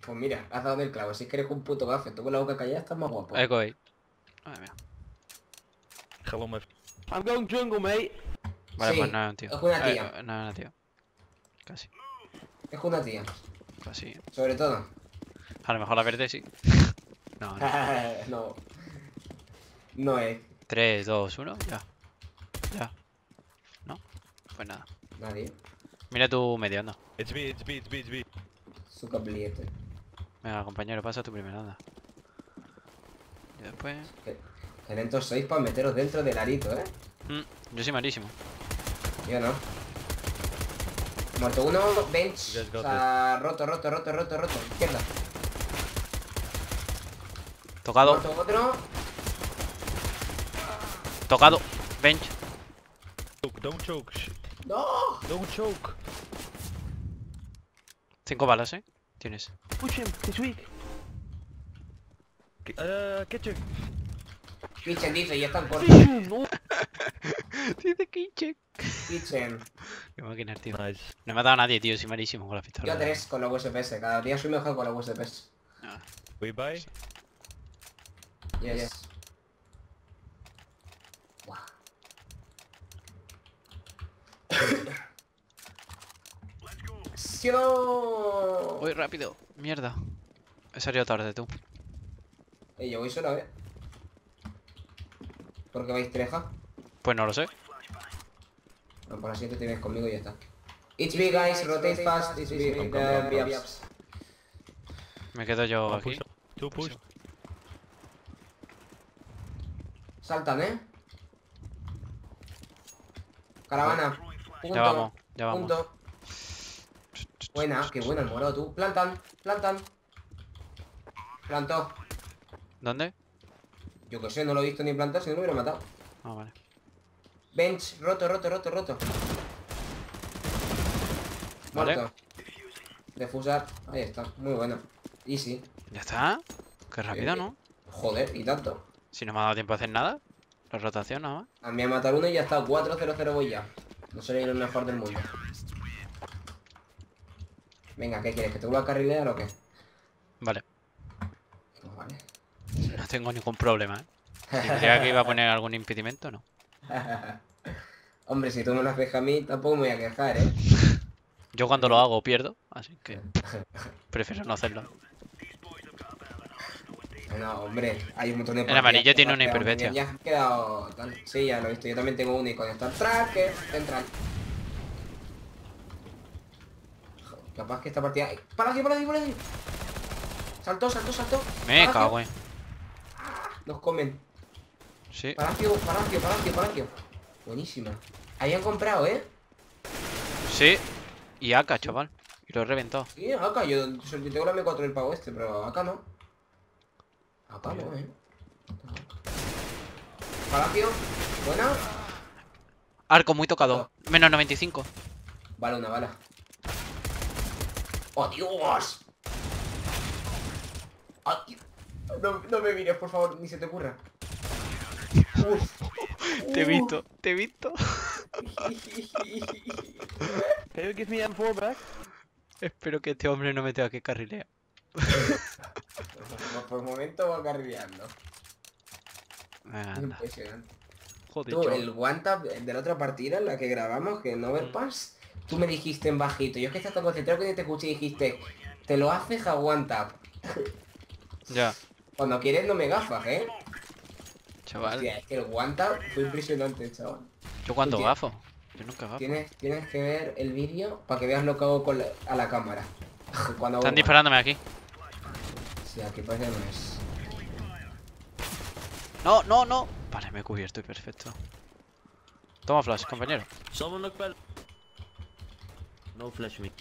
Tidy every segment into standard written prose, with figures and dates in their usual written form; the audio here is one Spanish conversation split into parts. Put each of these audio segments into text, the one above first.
Pues mira, has dado en el clavo. Si es que eres un puto gafe, tú con la boca callada estás más guapo. Echo ahí. Madre mía. Hello, my I'm going jungle, mate. Vale, Sí, pues no es un tío. es una tía. No es una tía. Casi. Es una tía, Casi. sobre todo. A lo mejor la verde sí. No, no. No. No es. 3, 2, 1, ya. Ya. No. Pues nada. Nadie. Mira tu medio, anda. It's B, it's B, it's B, it's B. Su cabliete. Venga, compañero, pasa tu primera, anda. Y después... Que lentos sois para meteros dentro del arito, ¿eh? Yo soy malísimo. Yo no. Muerto uno, bench. Just O got sea, roto. Izquierda. Tocado. Muerto otro. Tocado. Bench. Don't choke. ¡No! Don't choke. 5 balas, Tienes. Push him, he's weak. Kitchen. Kitchen dice, ya están cortos. No. Dice Kitchen. Kitchen. Qué máquina, tío. Nice. No me ha dado a nadie, tío. Soy malísimo con la pistola. Yo 3 con la USPS. Cada día soy mejor con la USPS. Ah, We buy? Yes. Buah. ¡Acción! Voy rápido. Mierda. He salido tarde, tú. Yo voy solo, ¿Por qué vais treja? Pues no lo sé. No, por la siguiente te vienes conmigo y ya está. It's big, guys, rotate fast, it's big, be ups. Me quedo yo One aquí. push. Two push. Saltan, Caravana. Punto. Ya vamos, ya vamos. Punto. Buena, qué buena el morado, tú. Plantan. Plantó. ¿Dónde? Yo que sé, no lo he visto ni plantar, si no lo hubiera matado. Ah, vale. Bench, roto. Vale. Muerto. Defusar, ahí está, muy bueno. Easy. ¿Ya está? Qué rápido, ¿no? Joder, y tanto. Si no me ha dado tiempo a hacer nada. La rotación nada más. A mí a matar uno y ya está, 4-0-0 voy ya. No soy el mejor del mundo. Venga, ¿qué quieres? ¿Que te vuelva a carrilear o qué? Vale. Pues vale. No tengo ningún problema, Si creía que iba a poner algún impedimento, no. Hombre, si tú me lo haces a mí, tampoco me voy a quejar, Yo cuando lo hago pierdo, así que prefiero no hacerlo. No, hombre, hay un montón de El amarillo partidas tiene que una has quedado muy hiperbestia. bien. Ya has quedado tal. Sí, ya lo he visto. Yo también tengo uno y con Star Tracker central. Capaz que esta partida... ¡Para aquí! Saltó. Me Palacio. cago en. Nos comen. Sí. Palacio. Buenísima. Habían comprado, Sí. Y AK, chaval. Y lo he reventado. Sí, acá. Yo tengo la M4 del pavo este, pero acá no. Acá no, Palacio. Buena. Arco muy tocado. Menos 95. Vale, una bala. ¡Oh, Dios! Ay, no me mires, por favor, ni se te ocurra. Uf. Te he visto, te he visto. Can you give me M4 back? Espero que este hombre no me tenga que carrilear. Por momento va carrileando. Anda. Impresionante. Joder, Tú, chaval. el one tap de la otra partida en la que grabamos, que no Overpass, tú me dijiste en bajito. Yo es que estás tan concentrado que ni te escuché y dijiste, te lo haces a one tap. Ya, Cuando quieres no me gafas, chaval. Hostia, es que el one tap fue impresionante, chaval. Yo cuando Hostia. gafo. Yo nunca gafo. Tienes que ver el vídeo para que veas lo que hago con a la cámara. Cuando hago Están one. disparándome aquí. Sí, aquí parece que no es. No, no, no. Vale, me he cubierto y perfecto. Toma flash, compañero. Someone look well. No flash me.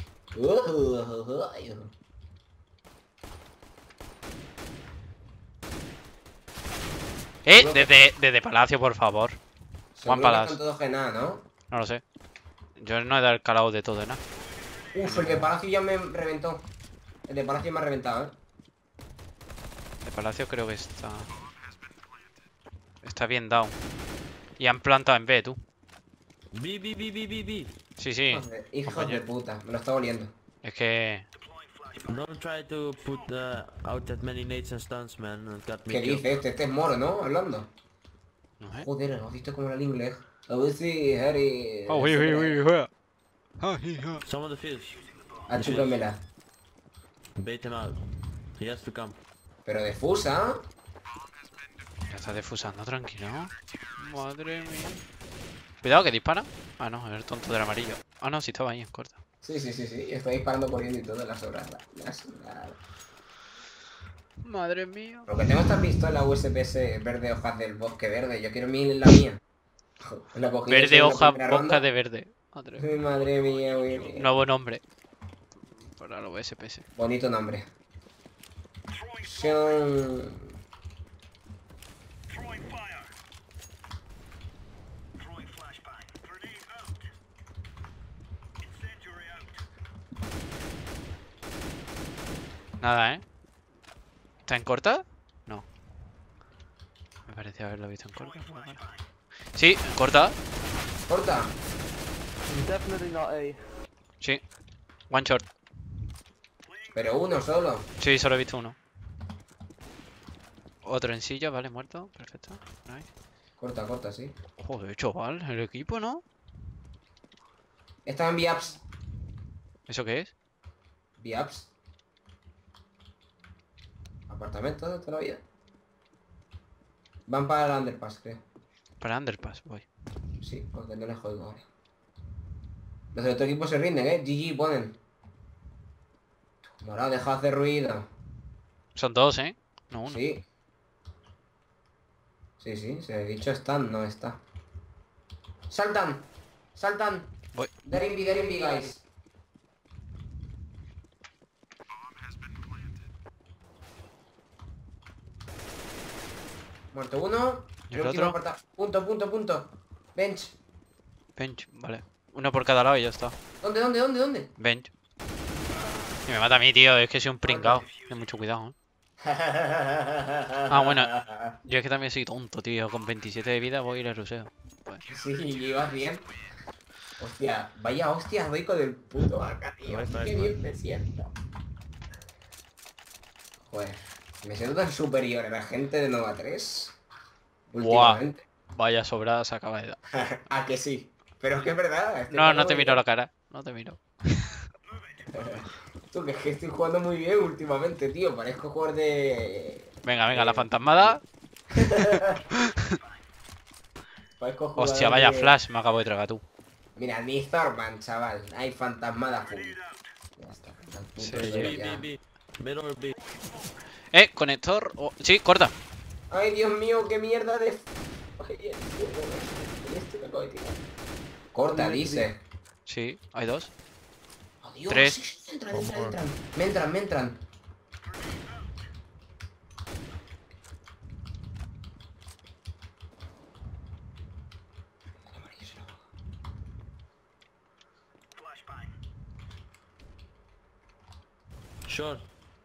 Desde Palacio, por favor. Seguro que Palace. están todos genados, ¿no? No lo sé. Yo no he dado el calado de todo, nada. Uf, el de Palacio ya me reventó. El de Palacio me ha reventado, De Palacio creo que está... Está bien down. Y han plantado en B, tú. B. Sí, sí. Hijos de compañero. puta, me lo está oliendo. Es que... Don't try to put out that many nades and stuns, man. It got me ¿Qué killed. dice este? Este es moro, ¿no? Hablando. No sé. Joder, ¿has visto cómo era el inglés? A ver si Harry... Oh, uy, uy, uy, uy. Ah, hija. Some of the fields. Achúpemela. Bait him out. He has to come. Pero de fusa. Ya está defusando, tranquilo. Madre mía. Cuidado que dispara. Ah, no, es el tonto del amarillo. Ah, no, si estaba ahí en corta. Sí, sí, sí, sí. Estoy disparando corriendo y todas las horas. Madre mía. Porque tengo esta pistola USPS verde hojas del bosque verde. Yo quiero la mía. La cogí Verde en la hoja, primera boca ronda. de verde. Madre mía. Ay, madre mía, güey. Nuevo nombre. Para los SPS. Bonito nombre. Shun. Nada, ¿eh? ¿Está en corta? No. Me parecía haberlo visto en corta. Vale. Sí, en corta. Corta. Definitely not A. Sí. One shot. Pero uno solo. Sí, solo he visto uno. Otro en silla, vale, muerto. Perfecto. Nice. Corta, corta, sí. Joder, chaval, el equipo, ¿no? Estaba en VAPS. ¿Eso qué es? VAPS. Apartamento de toda la vida. Van para el underpass, creo. Para Underpass, voy. Sí, porque no les juego ahora. Los de otro equipo se rinden, GG ponen. Morado, deja de hacer ruido. Son dos, ¿eh? No uno. Sí. Sí, sí, se ha dicho están, no está. ¡Saltan! ¡Saltan! Voy. They're in B, guys. Muerto uno. ¿Y el último otro? punto, punto, punto. Bench. Bench, vale. Uno por cada lado y ya está. ¿Dónde? Bench. Y me mata a mí, tío. Es que soy un pringao. Ten mucho cuidado, ¿eh? Ah, bueno. Yo es que también soy tonto, tío. Con 27 de vida voy a ir al ruseo. Pues, Sí, ibas bien. Hostia, vaya hostia, doy con el puto acá, tío. Nice, Qué nice, bien me siento. Joder, me siento tan superior a la gente de Nova 3. Buah. Últimamente. vaya sobrada se acaba de dar. Ah, que sí. Pero es que es verdad. estoy No, jugando no te muy miro bien. la cara. No te miro. Tú, que es que estoy jugando muy bien últimamente, tío. Parezco jugador de... Venga, venga, la fantasmada. Parezco jugador Hostia, vaya de... flash me acabo de tragar tú. Mira, ni Thorman, chaval. Hay fantasmada full. Ya está. al punto Sí, de B, ya. B, B. Mid or B. Conector. Sí, corta. Ay, Dios mío, qué mierda de... Ay, este me acabo de tirar. Corta, dice. Sí, hay dos. Adiós. Tres. Entran. Me entran. Short.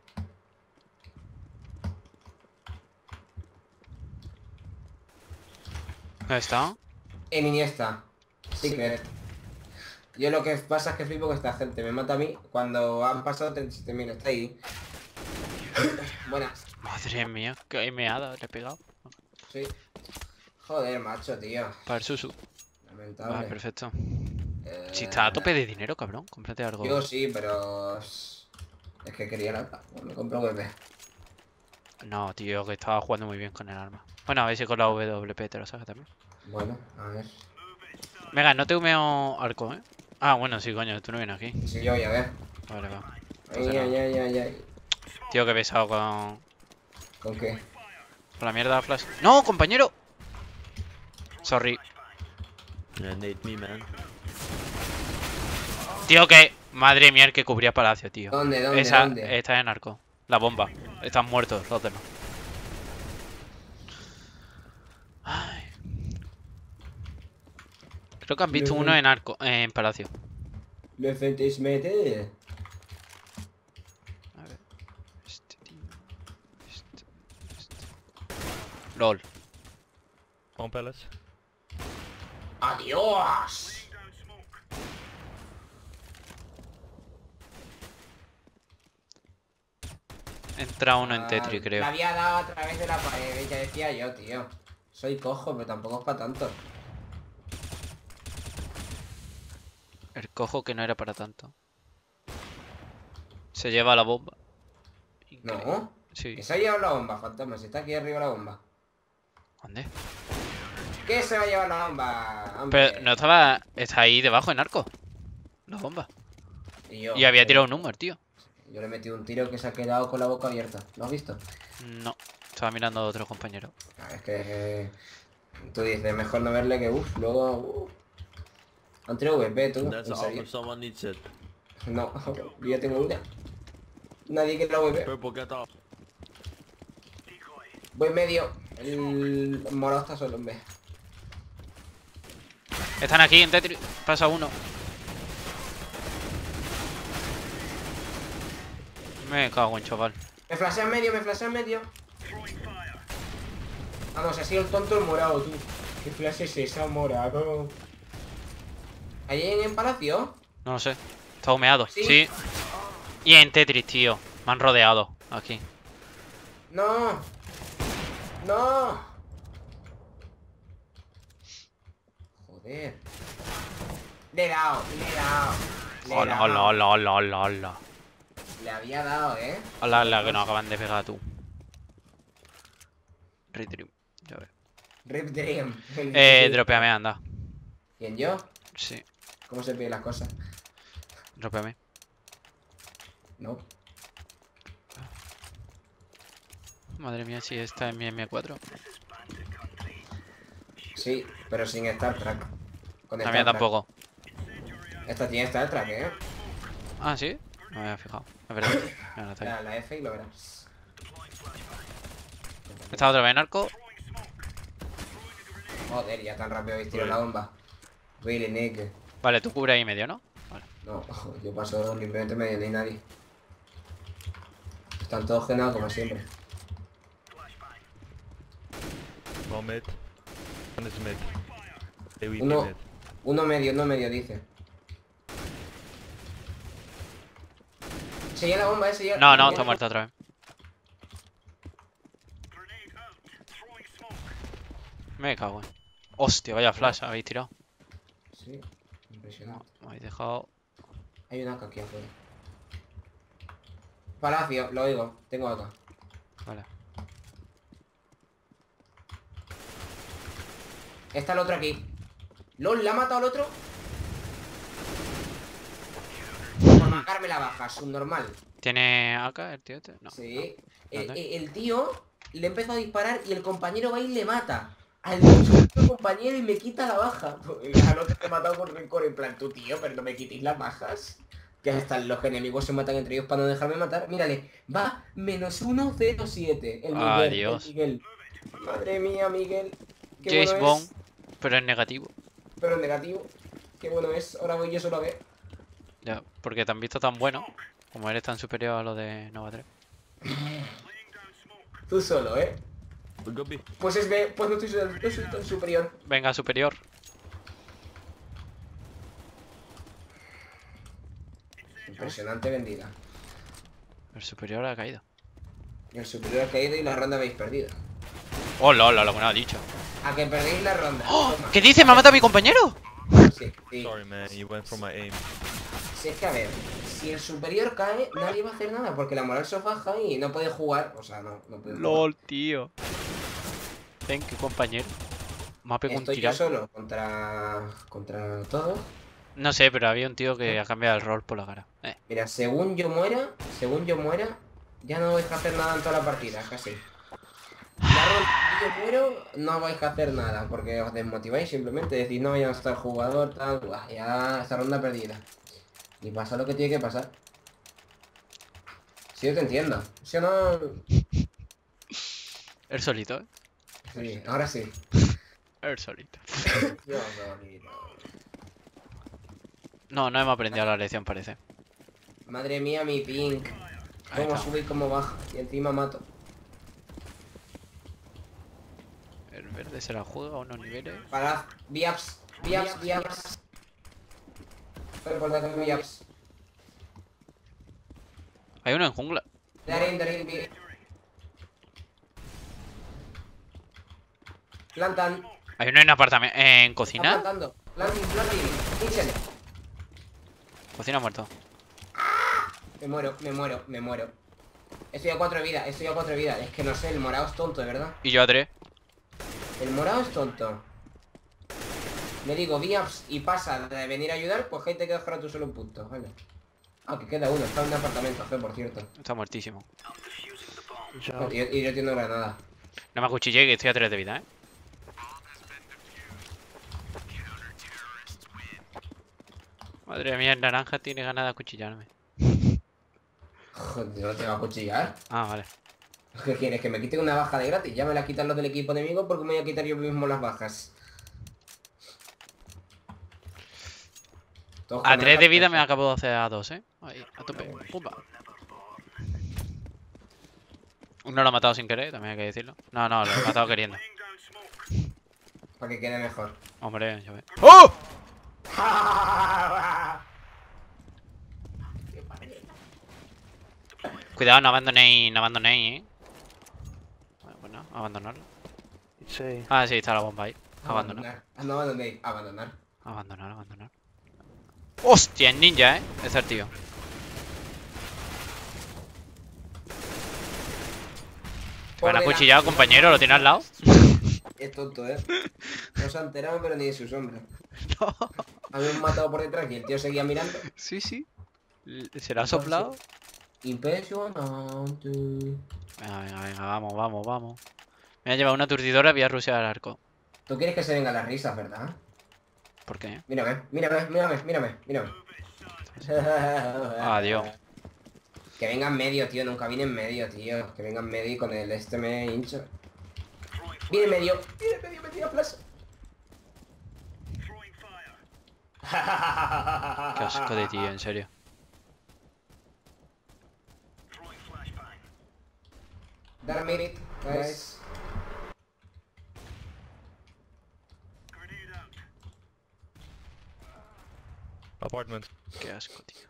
¿Dónde está? En Iniesta. Secret. Yo lo que pasa es que flipo con esta gente. Me mata a mí cuando han pasado 37.000. Está ahí. Buenas. Madre mía, que meada le he pegado. Sí. Joder, macho, tío. Para el Susu. Lamentable. Vale, perfecto. Eh, Si está a tope de dinero, cabrón, cómprate algo. Yo sí, pero... Es que quería la... Me compro VP. No, tío, que estaba jugando muy bien con el arma. Bueno, a ver si con la WP te lo sacas también. Bueno, a ver. Venga, no te humeo arco, ¿eh? Ah, bueno, sí, coño, tú no vienes aquí. Sí, yo voy a ver. Vale, va. Ay, Entonces no. ay. Tío, que pesado con ¿Con qué? la mierda de flash. ¡No, compañero! Sorry. Yeah, nade me, man. Tío, que... Madre mía, el que cubría Palacio, tío. ¿Dónde? Está en arco. La bomba. Están muertos los demás. Ay. Creo que han visto uno en arco, en Palacio. Me fentes mete. A ver. Este tío. Este. LOL. On palace. ¡Adiós! Entra uno en Tetris, creo. La había dado a través de la pared, ya decía yo, tío. Soy cojo, pero tampoco es para tanto. El cojo que no era para tanto. Se lleva la bomba. Increíble. No. Sí. Que se ha llevado la bomba, fantasma. Si está aquí arriba la bomba. ¿Dónde? ¿Qué se va a llevar la bomba? Hombre. Pero no estaba... Está ahí debajo en arco. La bomba. Y había tirado un número, tío. Yo le he metido un tiro que se ha quedado con la boca abierta. ¿Lo has visto? No. Estaba mirando a otro compañero. Es que... Tú dices, mejor no verle que luego... Han tirado VP, tú, That's en the serio. offer, someone needs it. No, yo ya tengo una. Nadie quiere la VP. Purple, get off. Voy medio. El morado está solo en B. Están aquí en Tetris. Pasa uno. Me cago en chaval. Me flashea en medio, me flashea en medio. Vamos, ha sido el tonto el morado, tú. ¿Qué flash es esa, morado? ¿Ahí en el palacio? No lo sé. Está humeado. ¿Sí? Sí. Y en Tetris, tío. Me han rodeado. Aquí. ¡No! ¡No! Joder. Le he dado, le he dado. Le he Hola, dado. hola, hola, hola, hola, hola. Le había dado, ¿eh? Hola, la que nos acaban de pegar tú. Retrim. Ya ves. Rip Dream. Dropeame, anda. ¿Quién, yo? Sí. ¿Cómo se piden las cosas? Dropeame. No. Madre mía, si está en mi M4. Sí, pero sin Star Trek. Con La Star mía Trek. tampoco. Esta tiene Star Trek, ¿eh? Ah, ¿sí? No me había fijado. Es verdad. Mira, no está ahí. La F y lo verás. Está otra vez en arco. Joder, ya tan rápido habéis tirado la bomba. Really, Nick. Vale, tú cubre ahí medio, ¿no? Vale. No, yo paso limpiamente medio, no hay nadie. Están todos genados como siempre. One mid. One is mid. AWP Uno, mid. uno medio, dice. Se llena la bomba, se llena. No, no, está muerto otra vez. Me cago en. Hostia, vaya flash habéis tirado. Sí, impresionante. Me habéis dejado. Hay una AK aquí afuera. Palacio, lo oigo, tengo AK. Vale. Está el otro aquí. LOL, ¿le ha matado al otro? Por marcarme la baja, subnormal. ¿Tiene AK el tío este? No. Sí. ¿Dónde? El tío le empezó a disparar y el compañero va y le mata. Al otro compañero y me quita la baja. Al otro te he matado con rencor. En plan, tú tío, pero no me quitéis las bajas. Que hasta los enemigos se matan entre ellos para no dejarme matar. Mírale, va -107. El Miguel. Adiós. El Miguel. Madre mía, Miguel. Qué James bueno Bond, es. pero es negativo. Pero en negativo. Qué bueno es. Ahora voy yo solo a ver. Ya, porque te han visto tan bueno. Como eres tan superior a lo de Nova 3. Tú solo, ¿eh? We go B. Pues es B. Pues no soy tan superior. Venga, superior. Impresionante vendida. El superior ha caído. El superior ha caído y la ronda habéis perdido. Hola, hola, lo que no ha dicho. A que perdéis la ronda. ¡Oh! Toma. ¿Qué dice? ¿Me ha matado mi compañero? Sí, sí. Sorry, man. You went for my aim. Si es que a ver, si el superior cae, nadie va a hacer nada porque la moral se os baja y no puede jugar. O sea, no puede jugar. LOL, tío. Ven, qué compañero. Me ha pegado un Estoy yo tiral. solo contra todos. No sé, pero había un tío que ha cambiado el rol por la cara. Mira, según yo muera, ya no vais a hacer nada en toda la partida, casi. La ronda que yo muero, no vais a hacer nada, porque os desmotiváis simplemente, decís, no, ya no está el jugador, tal, buah, ya esta ronda perdida. Y pasa lo que tiene que pasar. Si yo te entiendo. Si o no... El solito, ¿eh? Sí, ahora sí. El solito. Dios mío. No, no hemos aprendido la lección, parece. Madre mía, mi pink. Ahí Cómo está. sube y cómo baja. Y encima mato. El verde se la juega a unos niveles. Parad. Viaps. Por Viaps. Hay uno en jungla. They're in B. Plantan. Hay uno en apartamento. ¿En Está cocina? plantando. Planting. Kitchen. Cocina muerto. Me muero. Estoy a 4 de vida, Es que no sé, el morado es tonto, de verdad. Y yo a 3. El morado es tonto. Le digo, Viaps y pasa de venir a ayudar, pues ahí te quedas ahora tú solo un punto, vale. Ah, que queda uno, está en un apartamento, por cierto. Está muertísimo. Good job. Y yo tengo granada. No me acuchillé que estoy a 3 de vida, Madre mía, el naranja tiene ganas de acuchillarme. Joder, no te va a cuchillar. Ah, vale. ¿Qué quieres? ¿Que me quiten una baja de gratis? Ya me la quitan los del equipo enemigo porque me voy a quitar yo mismo las bajas. Todos A con 3 de altas vida me cosas. acabo de hacer a 2, Ahí, a tope. Pumba. Uno lo ha matado sin querer, también hay que decirlo. No, lo he matado queriendo. Para que quede mejor. Hombre, ya ves. ¡Oh! Cuidado, no abandonéis, Bueno, abandonarlo. It's A. Ah, sí, está la bomba ahí. Abandonar. Abandonar. Abandonar. ¡Hostia, el ninja, Ese es el tío. Me han acuchillado, compañero, lo tiene al lado. Es tonto, No se ha enterado, pero ni de su sombra. No. A mí me han matado por detrás y el tío seguía mirando. Sí. ¿Será soplado? Impresionante. Venga, vamos. Me ha llevado una aturdidora, voy a rushear al arco. Tú quieres que se vengan las risas, ¿verdad? ¿Por qué? Mírame. Adiós. Que vengan medio, tío. Nunca viene en medio, tío. Que vengan medio y con el este me hincho. Viene medio, flash. Qué asco de tío, en serio. Dark Merit, guys. Apartment. Qué asco, tío.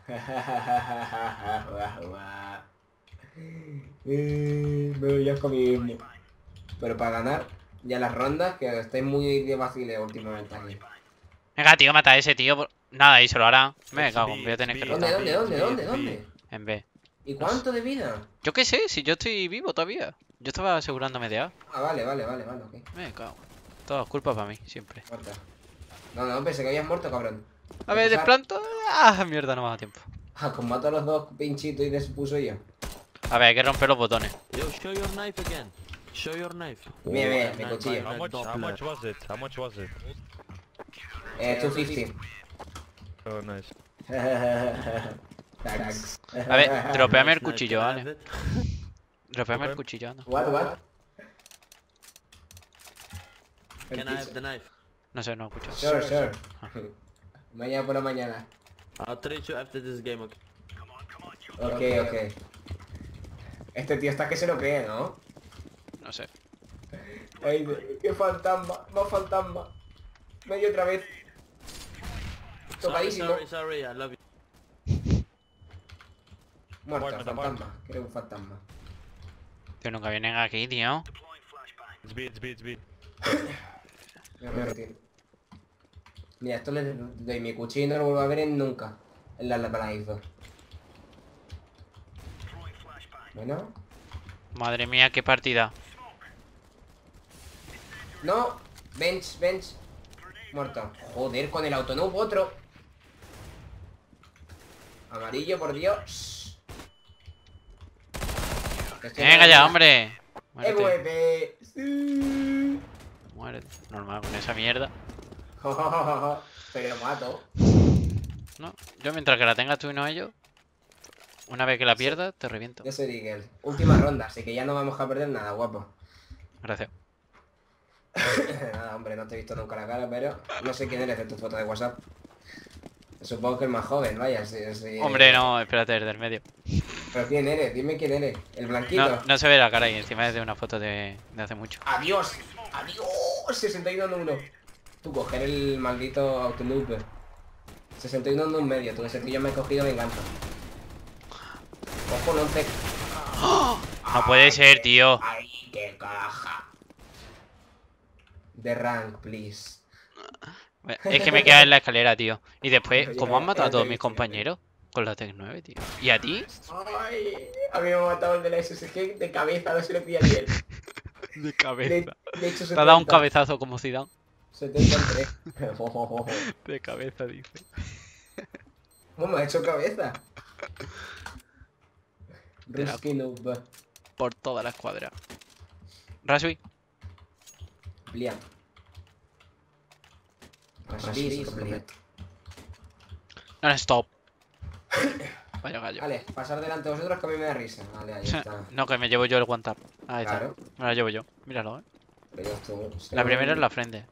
Me voy a mismo. Pero para ganar ya las rondas, que estáis muy de vaciles últimamente aquí. Venga, tío, mata a ese tío. Nada, y se lo hará. Me cago, voy a tener que rotar. ¿Dónde? En B. ¿Y cuánto de vida? Yo qué sé, si yo estoy vivo todavía. Yo estaba asegurándome de A. Ah, vale, ok. Me cago. Todas culpas para mí, siempre. Muerta. No, pensé que habías muerto, cabrón. A ver, desplanto. Ah, mierda, no me da tiempo. Ah, con mato a los dos pinchitos y despuso yo. A ver, hay que romper los botones. Yo, show your knife again. Show your knife. Mira, mi Knife cuchillo. by How much Doppler. was it? How much was it? 250. Oh, nice. Thanks. A ver, dropeame el Nice knife, cuchillo, can I vale. have it? Dropeame el cuchillo, anda. What? Can I have the knife? No sé, no escucho. Sure. Mañana por la mañana. I'll trade you after this game, okay? Ok. Este tío está que se lo cree, ¿no? No sé. Ay, qué fantasma, más fantasma. Medio otra vez. Tocadísimo. Sorry, I love you. Muerto, Apartment. fantasma. Creo un fantasma. Tío, nunca vienen aquí, tío. It's B. Me voy a retirar. Mira, esto le doy mi cuchillo y no lo vuelvo a ver en nunca. En la live. Bueno. Madre mía, qué partida. No. Bench. Muerto. Joder, con el autonoob otro. Amarillo, por Dios. Venga ya, hombre. Muérete. MVP. Sí. Muérete. Normal, con esa mierda. Pero lo mato. No, yo mientras que la tengas tú y no ellos, una vez que la pierdas, te reviento. Yo soy Eagle. Última ronda, así que ya no vamos a perder nada, guapo. Gracias. Nada, hombre, no te he visto nunca la cara, pero no sé quién eres de tu foto de WhatsApp. Supongo que el más joven, vaya, sí. Hombre, no, espérate, desde el medio. Pero quién eres, dime quién eres. El blanquito. No se ve la cara y encima es de una foto de hace mucho. ¡Adiós! ¡Adiós! 61 en 1. Tú coger el maldito autoloop. 61 en un medio, tú ese tío me he cogido venganza. Ojo, 11. No puede ser, tío. Ay, qué caja. The rank, please. Es que me queda en la escalera, tío. Y después, Oye, ¿cómo han matado a ya te todos he mis visto, compañeros? Con la Tec 9, tío. ¿Y a ti? Ay, a mí me ha matado el de la SSG de cabeza, no se le pilla bien. De Le, cabeza. le he hecho Te ha dado un 70, cabezazo como Zidane. 73. De cabeza, dice. ¿Cómo me ha hecho cabeza? Te la- Rusky noob. Por toda la escuadra. Rasby. Liam. Rasby, completo. No, stop. Vaya gallo. Vale, pasar delante de vosotros que a mí me da risa. Vale, ahí está. No, que me llevo yo el one tap. Ahí Claro. está. Me la llevo yo. Míralo, Pero tú, La primera es la frente.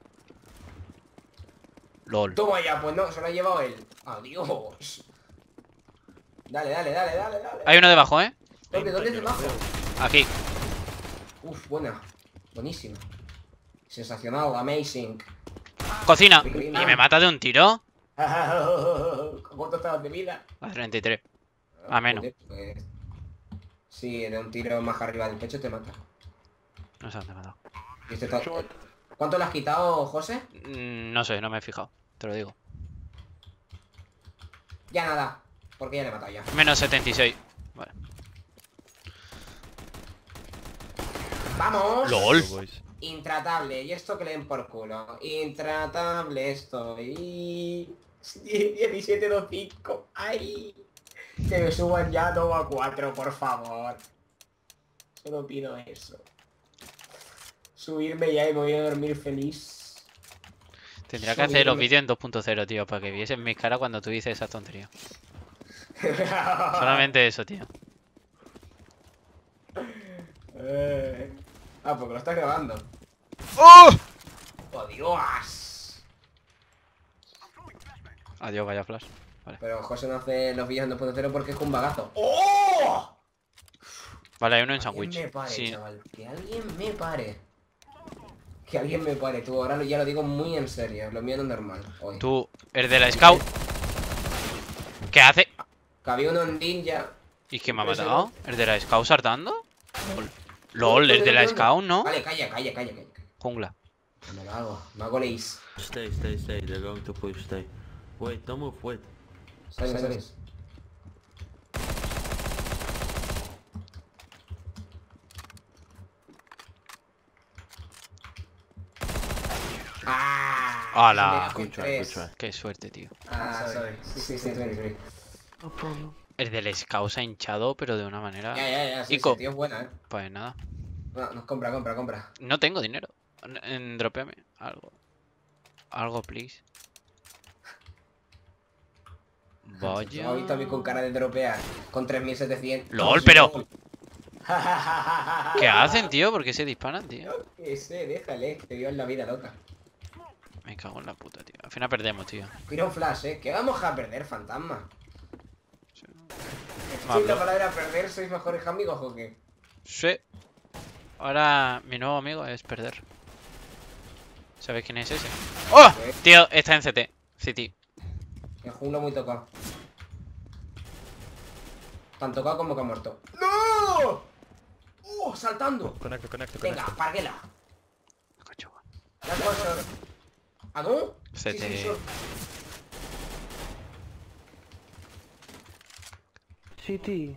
LOL. Toma ya, pues no, se lo ha llevado él. Adiós. Dale, dale, dale, dale, dale. Hay uno debajo, ¿eh? ¿Dónde es debajo? Aquí. Uf, buena. Buenísima. Sensacional, amazing. Cocina. ¿Y me mata de un tiro? ¿Cuánto estabas de vida? A 33. A menos. Joder, pues, sí, de un tiro más arriba del pecho te mata. No sé dónde me ha dado. Y ¿Cuánto le has quitado, José? No sé, no me he fijado. Te lo digo. Ya nada. Porque ya le he matado ya. Menos 76. Vale. ¡Vamos! LOL. Boys. Intratable. Y esto que le den por culo. Intratable estoy. 17-2-5. ¡Ay! Que me suban ya todo a 4, por favor. Solo pido eso. Subirme ya y me voy a dormir feliz. Tendría que hacer los vídeos en 2.0, tío, para que viesen mi cara cuando tú dices esas tonterías. Solamente eso, tío. Porque lo estás grabando. ¡Oh! ¡Oh, Dios! Adiós, vaya flash. Pero José no hace los vídeos en 2.0 porque es un bagazo. ¡Oh! Vale, hay uno en Que alguien sándwich. me pare, Sí. chaval. Que alguien me pare. Que alguien me pare. Tú ahora ya lo digo muy en serio. Lo mío no es normal. Hoy. Tú, el de la scout. ¿Qué hace? Que había uno en ninja. ¿Y quién me ha matado? ¿El de la scout saltando? LOL. LOL, el de la scout, ¿no? Vale, calla. Jungla. Me lo hago leis. Stay, stay, stay. They're going to push. Stay. Wait, don't move. Wait. ¿Sabes? ¡Hala! Good try. Good try. Qué suerte, tío. Sorry. Sí, sorry. No problem. El del scout se ha hinchado, pero de una manera... Ya, sí, Ico. ese tío es buena, Pues nada. No, compra. No tengo dinero. Dropeame algo. Algo, please. Me ha Vaya. visto a mí con cara de dropear. Con 3700. LOL, pero... ¿Qué hacen, tío? ¿Por qué se disparan, tío? Que sé, déjale. Te dio en la vida loca. Me cago en la puta, tío. Al final perdemos, tío. Tira un flash, ¿Qué vamos a perder, fantasma? Sí. ¿Sois la palabra perder? ¿Sois mejores amigos o qué? Sí. Ahora mi nuevo amigo es perder. ¿Sabes quién es ese? ¡Oh! Tío, está en CT. City. El jungla muy tocado. Tan tocado como que ha muerto. ¡No! ¡Oh! ¡Saltando! Connector. Venga, parguela. Cachuga. Ya has puesto. ¿Ah, no? CT. Sí. CT.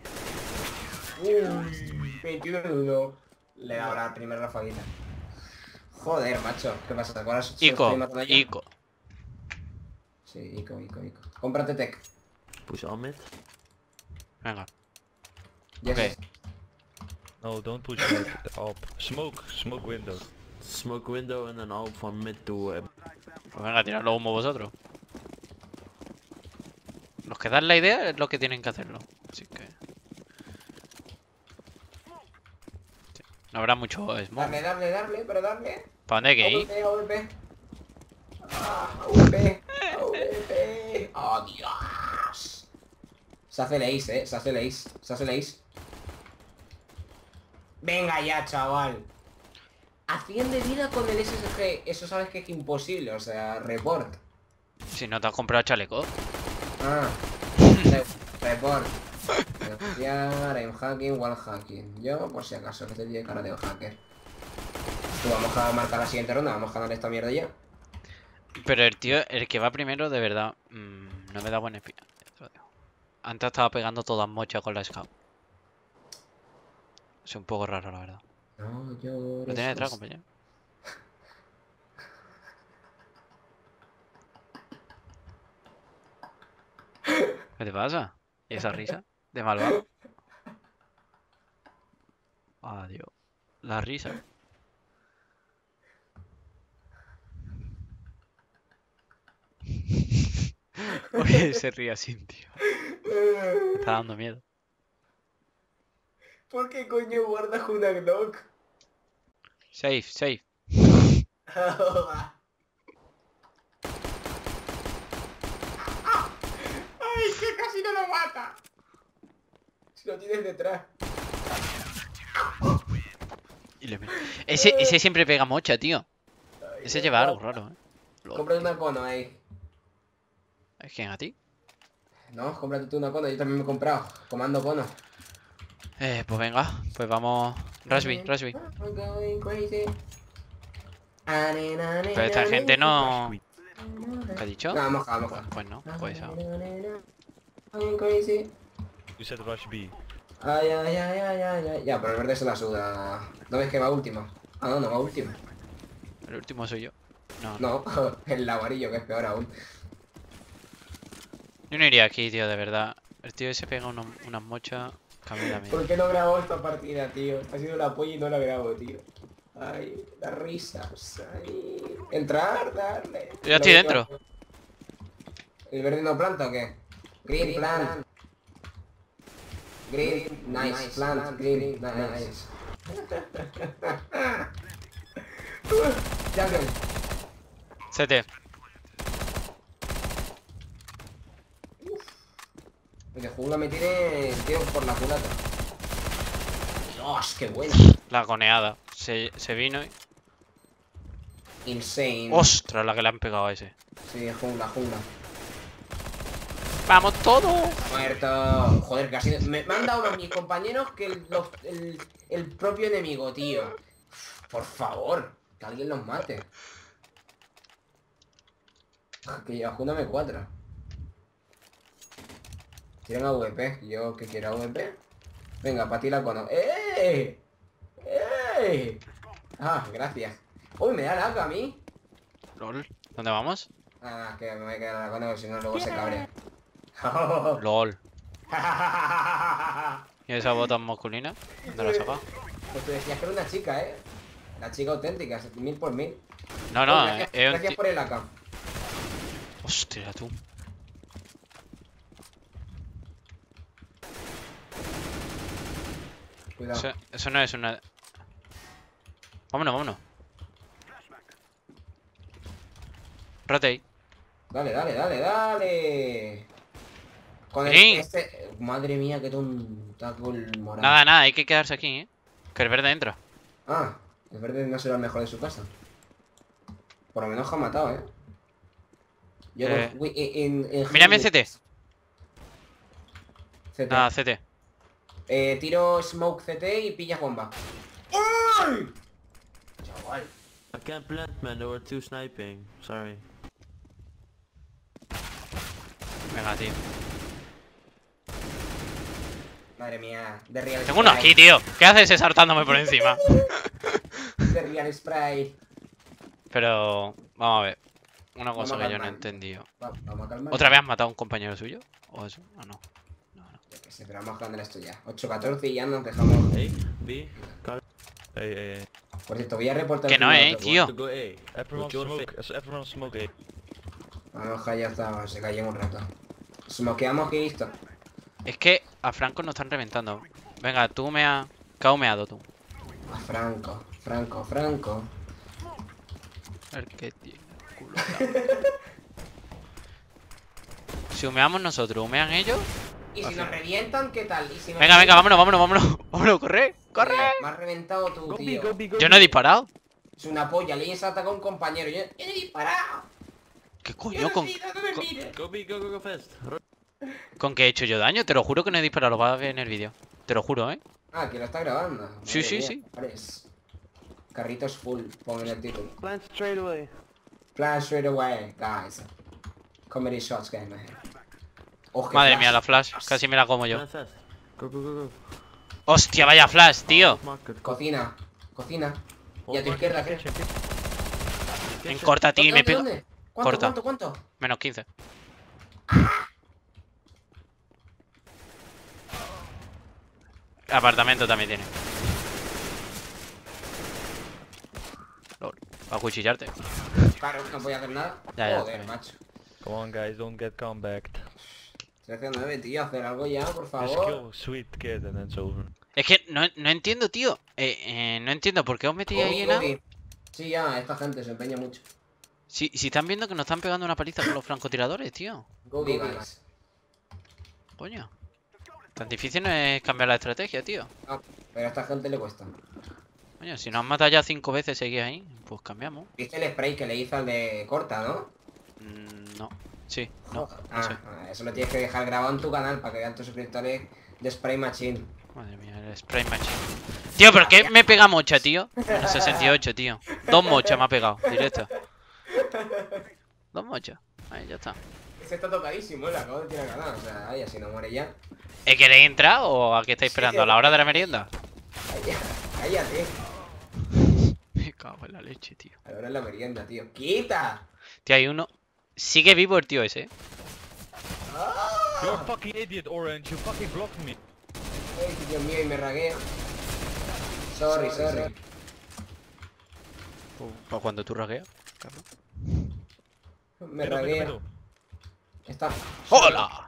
21-1. Le da ahora la primera rafaguita. Joder, macho. ¿Qué pasa? ¿Ahora se Ico. estoy matando ya? Ico. Sí, Ico. Cómprate tech. Push on mid. Venga. Yes. Ok. No, don't push mid. Up. Smoke window. Smoke window and then out from mid to. Pues venga, tirad los humo vosotros. Los que dan la idea es lo que tienen que hacerlo. Así que... Sí. No habrá mucho smoke. Darle, pero darle. ¿Para dónde hay que ir? AVP. AVP. ¡Oh, Dios! Se hace el ace, Se hace el ace. Venga ya, chaval. A 100 de vida con el SSG. Eso sabes que es imposible, o sea, report. Si no te has comprado chaleco. Ah. Report. denunciar, I'm hacking, wall hacking. Yo, por si acaso, que te tiene cara de hacker. Pues vamos a marcar la siguiente ronda, vamos a ganar esta mierda ya. Pero el tío, el que va primero, de verdad, no me da buena espina. Te lo digo. Antes estaba pegando todas mochas con la scout. Es un poco raro, la verdad. No llores. ¿Lo tiene detrás, compañero? ¿Qué te pasa? ¿Y esa risa? ¿De malvado? Adiós. La risa. Oye, se ríe así, tío. Me está dando miedo. ¿Por qué coño guardas una Glock? Safe, safe. ¡Ay, que casi no lo mata! Si lo tienes detrás. Y ese siempre pega mocha, tío. Ay, Ese no lleva algo mata. raro, Lol. Cómprate una cono ahí. ¿Es quién, a ti? No, cómprate tú una cono, yo también me he comprado. Comando cono. Pues venga, pues vamos. Rasby. I'm going crazy. Pero esta gente no. ¿Qué ha dicho? No, vamos a moja. Pues no, pues eso. I'm crazy. You said rush B. Ay, ay, ay, ay, ay, ay. Ya, pero el verde se la suda. ¿No ves que va último? Ah, no, no va último. El último soy yo. No. No, el amarillo, que es peor aún. Yo no iría aquí, tío, de verdad. El tío ese pega unas mochas. Cambia la ¿Por qué no grabo esta partida, tío? Ha sido la polla y no la grabo, tío. Ay, las risas. Ay. Entrar, darle. Yo ya estoy dentro. ¿El verde no planta o qué? Green plant. Green, nice, plant, green, nice. Jungle. CT. El de jungla me tiene el tío por la culata. Dios, qué bueno. La coneada. Se vino y... Insane. ¡Ostras! La que le han pegado a ese. Sí, jungla, jungla. ¡Vamos todos! Muerto. Joder, casi me han dado más mis compañeros que el propio enemigo, tío. Por favor, que alguien los mate. Que lleva Juna M4. Tienen AVP. Yo que quiero AVP. Venga, para ti la cono. ¡Eh! ¡Eh! Ah, gracias. Uy, me da lag a mí. LOL. ¿Dónde vamos? Ah, que me voy a quedar la cono, si no luego se cabrea. LOL. ¿Y esa bota masculina? ¿Dónde la has sacado? Pues tú decías que era una chica, ¿eh? La chica auténtica, 1000 por 1000. No, no, Gracias, es un gracias ti- por el AK. Hostia, tú. Cuidado. Eso no es una... Vámonos, vámonos. Rotate. Dale, dale, dale, dale. Con el, Sí. Madre mía, qué tontaco el morado. Nada, hay que quedarse aquí, Que el verde entra. Ah, el verde no será el mejor de su casa. Por lo menos ha matado, Yo en Mírame CT. CT. Nada, CT. Tiro smoke CT y pillas bomba. ¡Ay! Chaval. I can't plant, man. There were two sniping. Sorry. Venga, tío. Madre mía, de real Tengo uno aquí, tío. ¿Qué haces ese saltándome por encima? De real spray. Pero... Vamos a ver. Una Vamos cosa a que yo no he calmar. entendido. Vamos a calmar. ¿Otra vez has matado a un compañero suyo? ¿O eso? Ah, no. Yo qué sé, pero vamos a ganar esto ya. 8-14 y ya nos dejamos. A, B. Got it. Por cierto, voy a reportar. Que no, el tío. To go A. Everyone With your smoke. Everyone smoke A. Vamos, ya está, se cayó un rato. Smokeamos que listo. Es que a Franco nos están reventando. Venga, tú me has... ¿Qué has humeado tú? A Franco, Franco, Franco. El que tiene el culo grande. Si humeamos nosotros, ¿humean ellos? Y si nos revientan, ¿qué tal? ¿Y si nos Venga, venga, revientan? vámonos, corre. Me has reventado tú, Go B, tío. go B, go Yo B. no he disparado. Es una polla, le has atacado a un compañero. Yo no he disparado. ¿Qué Yo coño no con...? sé, no me mires. Go B. Go fast. ¿Con qué he hecho yo daño? Te lo juro que no he disparado, lo vas a ver en el vídeo. Te lo juro, ¿eh? Ah, que lo está grabando. Sí, Madre sí, mía, sí. Pares. Carritos full, pon en el título. Plant straight away. Flash straight away, guys. Comedy shots game, man. Oh, qué Madre flash. mía, la flash. Casi me la como yo. Plant fast. Go, go, go, go. Hostia, vaya flash, tío. Market. Cocina, cocina. Y a tu Hold izquierda, ¿qué? Kitchen. En corta, tío, y me pega. ¿Dónde? ¿Cuánto, Corta. cuánto? Menos 15. Apartamento también tiene. Lol. Va a cuchillarte. Claro, no voy a hacer nada. Ya, Joder, macho. Come on, guys, don't get comebacked. 13-9, tío, hacer algo ya, por Just favor. kill sweet kid and then it's over. Es que no entiendo, tío. No entiendo por qué os metí ahí en A. Gobi. Sí, ya, esta gente se empeña mucho. Si están viendo que nos están pegando una paliza con los francotiradores, tío. Gobi, guys. Coño. Tan difícil no es cambiar la estrategia, tío. Ah, pero a esta gente le cuesta. Coño, si nos han matado ya 5 veces seguidas ahí, pues cambiamos. ¿Viste el spray que le hizo al de corta, no? No. Sí, no. No sé. Eso lo tienes que dejar grabado en tu canal para que vean tus suscriptores de Spray Machine. Madre mía, el spray machine. Tío, ¿pero qué me pega mocha, tío? En 68, tío. 2 mochas me ha pegado, directo. 2 mochas. Ahí, ya está. Ese está tocadísimo, le acabo de tirar ganas. O sea, ay, así no muere ya. ¿Queréis entrar o a qué estáis esperando? ¿A la hora de la merienda? Cállate. Me cago en la leche, tío. Ahora es la merienda, tío. ¡Quita! Tío, hay uno. Sigue vivo el tío ese, ¿eh? You're a fucking idiot, Orange. You fucking blocked me. Ay, Dios mío, y me raguea. Sorry. ¿O cuando tú ragueas? Cabrón. Me Middle, raguea. middle. Está. ¡Hola!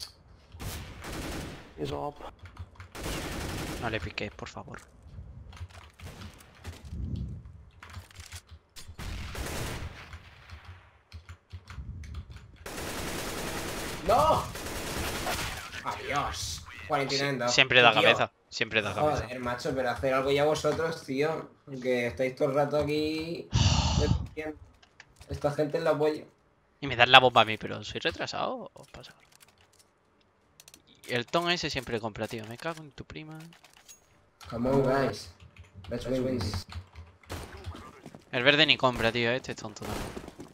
He's up. No le piquéis, por favor. ¡No! Adiós. 49 en dos. Siempre da Tío, cabeza. Siempre da cabeza. Joder, macho, pero hacer algo ya vosotros, tío. Que estáis todo el rato aquí. Esta gente es la polla. Y me dan la bomba a mí, pero ¿soy retrasado o pasa algo? Y el ton ese siempre compra, tío. Me cago en tu prima. Come on, guys. Let's win this. El verde ni compra, tío. Este es tonto también.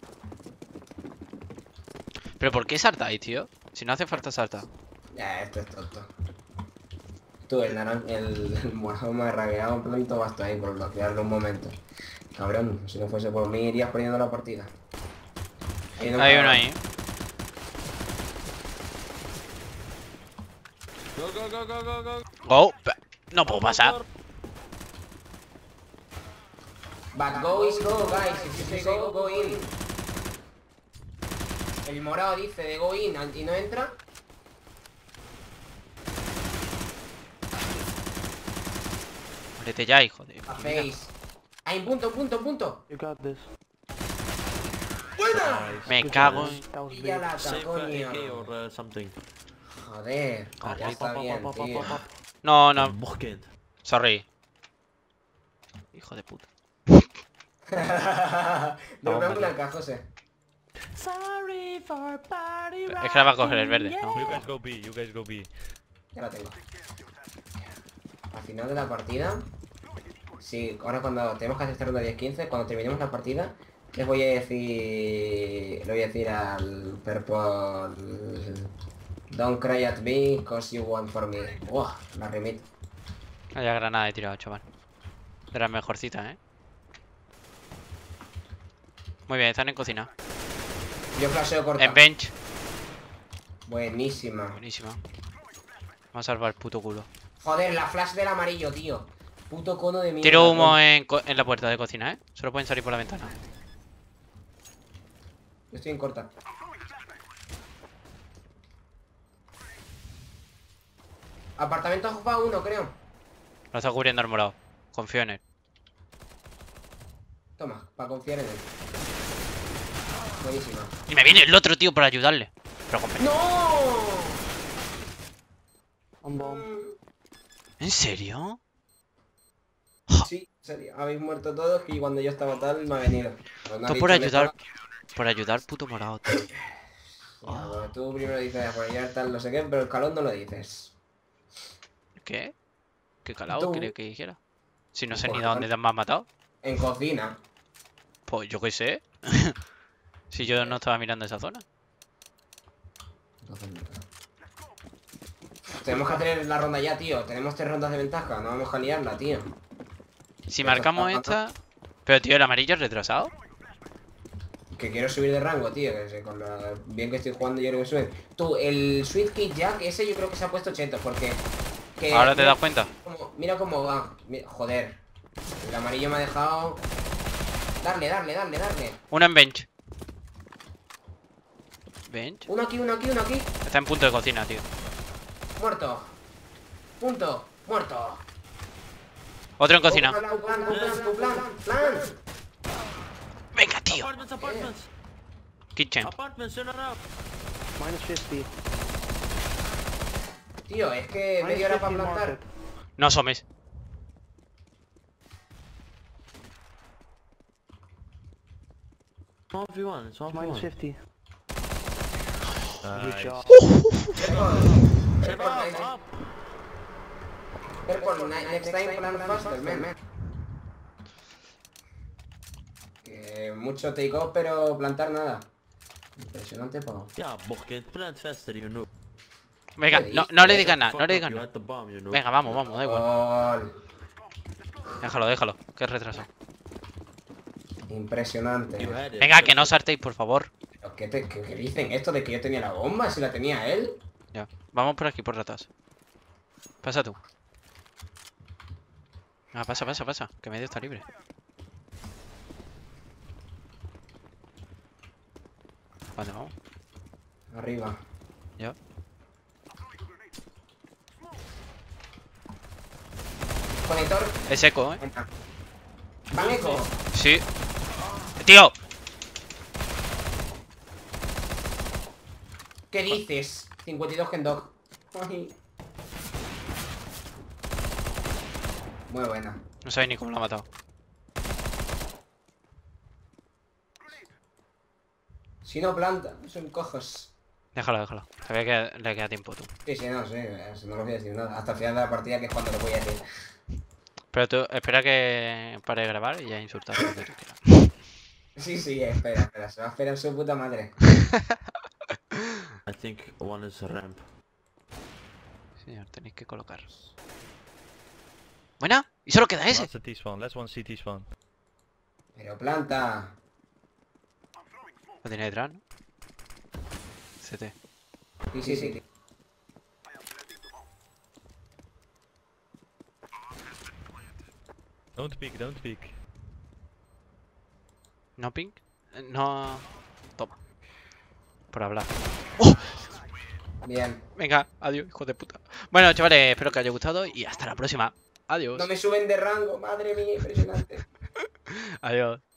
¿Pero por qué saltáis, tío? Si no hace falta saltar. Ya, esto es tonto. Tú, el morado me ha ragueado un planito basto ahí por bloquearlo un momento. Cabrón, si no fuese por mí irías perdiendo la partida. Hay uno ahí. Go. No puedo pasar. But go is go, guys. If you say go, go in. El morado dice de go in y no entra. Muérete ya, hijo de... Hacéis. Hay punto. You got this. ¡Buena! Me cago en... That was Pilla big. la Save coño. AK or something. Joder, ya está bien, tío. No, no. Morgen. Sorry. Hijo de puta. No me blanca, José. Sorry for party Es que la va a coger el verde, ¿no? You guys go B. You guys go B. Ya la tengo. Al final de la partida. Sí, ahora cuando tenemos que hacer esta ronda 10-15, cuando terminemos la partida, les voy a decir. Le voy a decir al Purple. Don't cry at me, cause you want for me. Uah, la remit. Vaya granada he tirado, chaval. De las mejorcitas, ¿eh? Muy bien, están en cocina. Yo flasheo corta. En bench. Buenísima. Buenísima. Vamos a salvar el puto culo. Joder, la flash del amarillo, tío. Puto cono de mierda. Tiro humo coño. en la puerta de cocina, ¿eh? Solo pueden salir por la ventana. Yo estoy en corta. Apartamento Jupa 1, creo. Lo está cubriendo el morado. Confío en él. Toma, para confiar en él. Buenísima. Y me viene el otro tío para ayudarle. Pero con... ¡No! On bomb. ¿En serio? Sí, serio. Habéis muerto todos y cuando yo estaba tal me ha venido. Pues no ha Todo por dicho ayudar. nada. Por ayudar puto morado, tío. Ya, bueno, tú primero dices apoyar tal, no sé qué, pero el calón no lo dices. ¿Qué? ¿Qué calado Tú. quería que dijera? Si no sé Pues ni de dónde me has matado. En cocina. Pues yo qué sé. Si yo no estaba mirando esa zona. Entonces, no. Tenemos que hacer la ronda ya, tío. Tenemos 3 rondas de ventaja. No vamos a liarla, tío. Si Esto marcamos está- esta... Pero tío, el amarillo es retrasado. Que quiero subir de rango, tío. Que con lo bien que estoy jugando yo creo que sube. Tú, el Sweet Kick Jack, ese yo creo que se ha puesto cheto. Porque... Ahora te das cuenta. Mira cómo va. Joder. El amarillo me ha dejado... Darle, darle, darle, darle. Uno en bench. Bench. Uno aquí, uno aquí, uno aquí. Está en punto de cocina, tío. Muerto. Punto. Muerto. Otro en cocina. Plan. Venga, tío. Apartments. Kitchen. Apartments, turn around. Minus 50. Tío, es que Minus media hora 50 para plantar. market. No asomes. It's 1v1, it's Minus 1v1. 50. Good Nice. job. Up. Careful, next time plan faster, man. Que mucho take off, pero plantar nada. Impresionante, pavo. Yeah, Bokeh, plant faster, you know. Venga, no le digas nada, no le digas You nada. had the bomb, you know. Venga, vamos, vamos, da igual. Gol. Déjalo, déjalo, que es retraso. Impresionante. You had it. Venga, que no saltéis, por favor. ¿Pero ¿Qué dicen esto de que yo tenía la bomba? Si la tenía él. Ya, vamos por aquí, por ratas. Pasa tú. Ah, pasa, que medio está libre. ¿Dónde vamos? Arriba. Ya. Conector. Es eco, Venga. Van eco. Sí. Tío. ¿Qué dices? 52 Gendog. Ay. Muy buena. No sabéis ni cómo lo ha matado. Si no planta, son cojos. Déjalo. Todavía le queda tiempo tú. Sí, no sé, no lo voy a decir nada. Hasta el final de la partida, que es cuando lo voy a decir. Pero tú, espera que pare de grabar y ya insultar lo que tú quieras. Sí, espera, se va a esperar su puta madre. I think one is a ramp. Señor, tenéis que colocar. Buena. Y solo queda ese. Last CT spawn. Last one CT spawn. Pero planta. Lo tiene detrás, ¿no? CT. Sí. Don't peek, don't peek. ¿No ping? No... Toma. Por hablar. Bien. Venga, adiós, hijo de puta. Bueno, chavales, espero que os haya gustado y hasta la próxima. Adiós. No me suben de rango, madre mía, impresionante. Adiós.